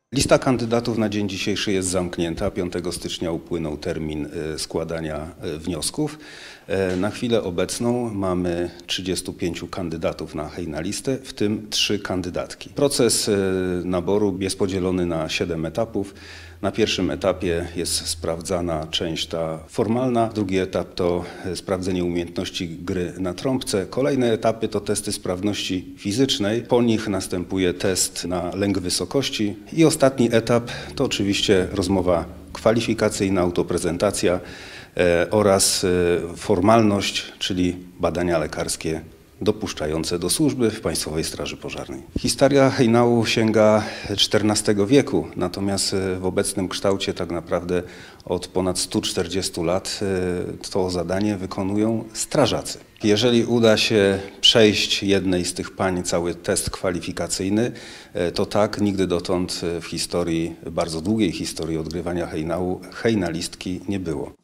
Lista kandydatów na dzień dzisiejszy jest zamknięta. 5 stycznia upłynął termin składania wniosków. Na chwilę obecną mamy 35 kandydatów na hejnalistę, w tym 3 kandydatki. Proces naboru jest podzielony na 7 etapów. Na pierwszym etapie jest sprawdzana część ta formalna, drugi etap to sprawdzenie umiejętności gry na trąbce. Kolejne etapy to testy sprawności fizycznej, po nich następuje test na lęk wysokości i ostatni etap to oczywiście rozmowa kwalifikacyjna, autoprezentacja oraz formalność, czyli badania lekarskie dopuszczające do służby w Państwowej Straży Pożarnej. Historia hejnału sięga XIV wieku, natomiast w obecnym kształcie tak naprawdę od ponad 140 lat to zadanie wykonują strażacy. Jeżeli uda się przejść jednej z tych pań cały test kwalifikacyjny, to tak nigdy dotąd w historii, bardzo długiej historii odgrywania hejnału, hejnalistki nie było.